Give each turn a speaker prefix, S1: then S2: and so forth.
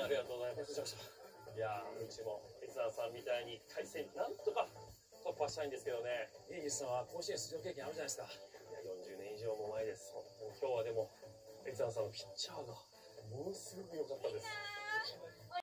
S1: ありがとうございます。いやー、うちも越山さんみたいに対戦なんとか突破したいんですけどね。
S2: 家西さんは甲子園出場経験あるじゃないですか。
S1: いや、40年以上も前です。本当に今日はでも越山さんのピッチャーがものすごく良かったです。